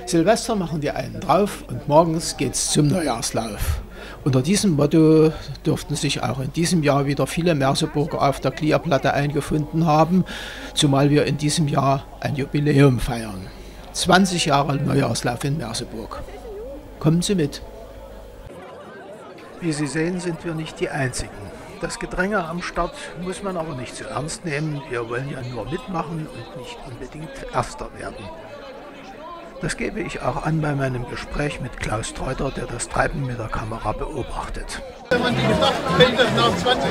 Silvester machen die einen drauf und morgens geht's zum Neujahrslauf. Unter diesem Motto dürften sich auch in diesem Jahr wieder viele Merseburger auf der Clearplatte eingefunden haben, zumal wir in diesem Jahr ein Jubiläum feiern. 20 Jahre Neujahrslauf in Merseburg. Kommen Sie mit. Wie Sie sehen, sind wir nicht die Einzigen. Das Gedränge am Start muss man aber nicht so ernst nehmen. Wir wollen ja nur mitmachen und nicht unbedingt Erster werden. Das gebe ich auch an bei meinem Gespräch mit Klaus Treuter, der das Treiben mit der Kamera beobachtet. Wenn man die gedacht hätte, nach 20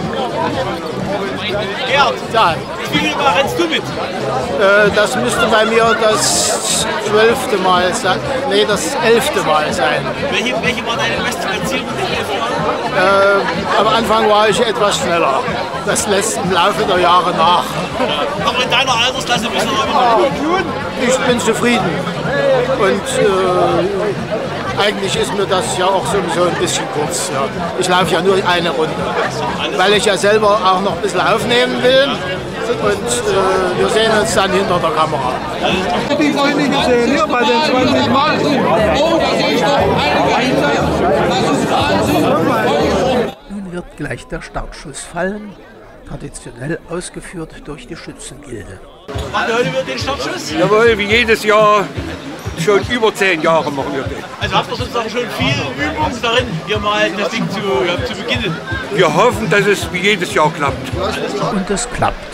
Gerd, wie viel Mal rennst du mit? das müsste bei mir das 12. Mal sein. Nee, das 11. Mal sein. Welche war deine beste Platzierung in den 11 Jahren? Am Anfang war ich etwas schneller. Das lässt im Laufe der Jahre nach. Aber in deiner Altersklasse bist du noch immer gut. Ich bin zufrieden. Und eigentlich ist mir das ja auch sowieso ein bisschen kurz. Ja. Ich laufe ja nur eine Runde, weil ich ja selber auch noch ein bisschen aufnehmen will. Und wir sehen uns dann hinter der Kamera. Die Freunde gesehen hier bei den 20 Mal. Oh, das ist doch das ist Wahnsinn. Nun wird gleich der Startschuss fallen, traditionell ausgeführt durch die Schützengilde. Macht ihr heute wieder den Startschuss? Jawohl, wie jedes Jahr. Schon über 10 Jahre machen wir das. Also habt ihr sozusagen schon viel Übung darin, hier mal das Ding zu beginnen? Wir hoffen, dass es wie jedes Jahr klappt. Und es klappt.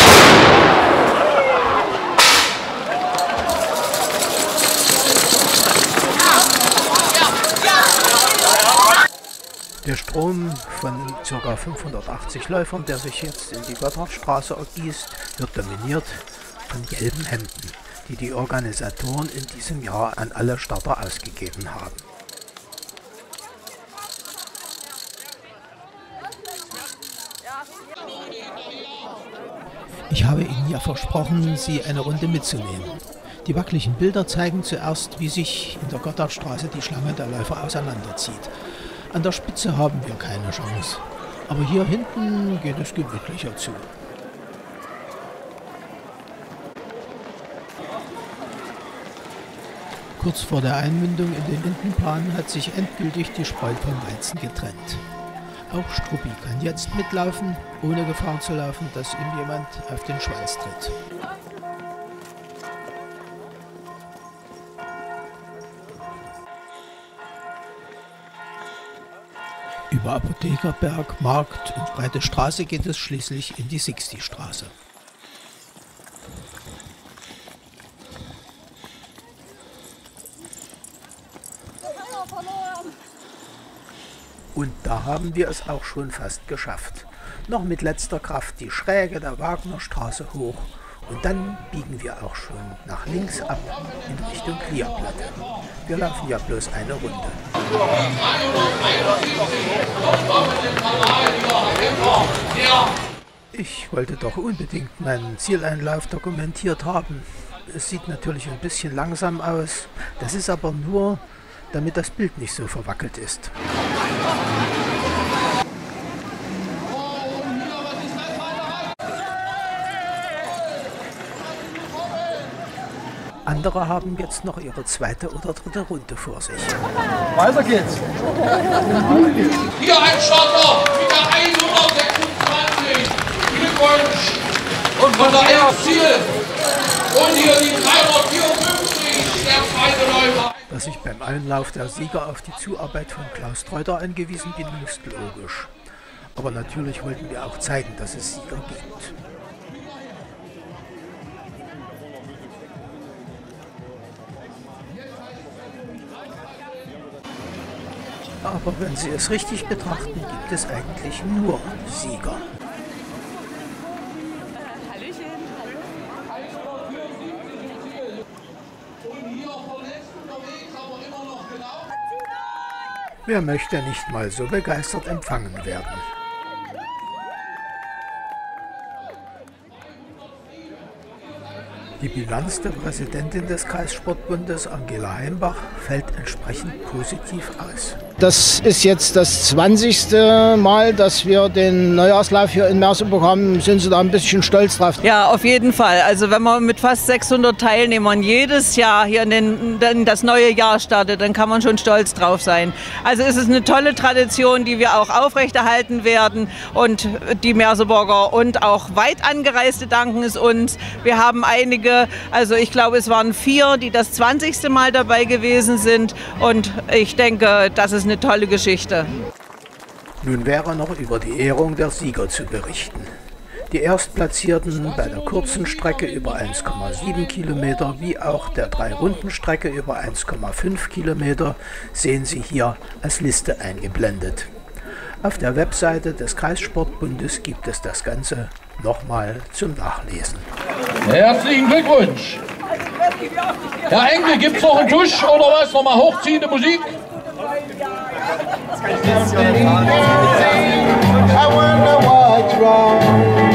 Der Strom von ca. 580 Läufern, der sich jetzt in die Gotthardstraße ergießt, wird dominiert von gelben Hemden, die die Organisatoren in diesem Jahr an alle Starter ausgegeben haben. Ich habe Ihnen ja versprochen, Sie eine Runde mitzunehmen. Die wackeligen Bilder zeigen zuerst, wie sich in der Gotthardstraße die Schlange der Läufer auseinanderzieht. An der Spitze haben wir keine Chance, aber hier hinten geht es gemütlicher zu. Kurz vor der Einmündung in den Lindenplan hat sich endgültig die Spreu vom Weizen getrennt. Auch Struppi kann jetzt mitlaufen, ohne Gefahr zu laufen, dass ihm jemand auf den Schwanz tritt. Über Apothekerberg, Markt und Breite Straße geht es schließlich in die Sixti-Straße. Und da haben wir es auch schon fast geschafft. Noch mit letzter Kraft die Schräge der Wagnerstraße hoch und dann biegen wir auch schon nach links ab in Richtung Clearplatte. Wir laufen ja bloß eine Runde. Ich wollte doch unbedingt meinen Zieleinlauf dokumentiert haben. Es sieht natürlich ein bisschen langsam aus, das ist aber nur, damit das Bild nicht so verwackelt ist. Andere haben jetzt noch ihre zweite oder dritte Runde vor sich. Weiter geht's. Hier ein Starter mit der 126. Glückwunsch. Und von der Ziel. Und hier die 354. Der zweite Läufer. Dass ich beim Einlauf der Sieger auf die Zuarbeit von Klaus Treuter angewiesen bin, ist logisch. Aber natürlich wollten wir auch zeigen, dass es Sieger gibt. Aber wenn Sie es richtig betrachten, gibt es eigentlich nur Sieger. Wer möchte nicht mal so begeistert empfangen werden? Die Bilanz der Präsidentin des Kreissportbundes, Angela Heimbach, fällt entsprechend positiv aus. Das ist jetzt das 20. Mal, dass wir den Neujahrslauf hier in Merseburg haben. Sind Sie da ein bisschen stolz drauf? Ja, auf jeden Fall. Also wenn man mit fast 600 Teilnehmern jedes Jahr hier in das neue Jahr startet, dann kann man schon stolz drauf sein. Also es ist eine tolle Tradition, die wir auch aufrechterhalten werden. Und die Merseburger und auch weit Angereiste danken es uns. Wir haben einige, also ich glaube es waren 4, die das 20. Mal dabei gewesen sind. Und ich denke, das ist eine tolle Geschichte. Nun wäre noch über die Ehrung der Sieger zu berichten. Die Erstplatzierten bei der kurzen Strecke über 1,7 Kilometer wie auch der 3-Runden-Strecke über 1,5 Kilometer sehen Sie hier als Liste eingeblendet. Auf der Webseite des Kreissportbundes gibt es das Ganze nochmal zum Nachlesen. Herzlichen Glückwunsch! Herr Enkel, gibt's noch einen Tusch oder was? Nochmal hochziehende Musik? I wonder what's wrong.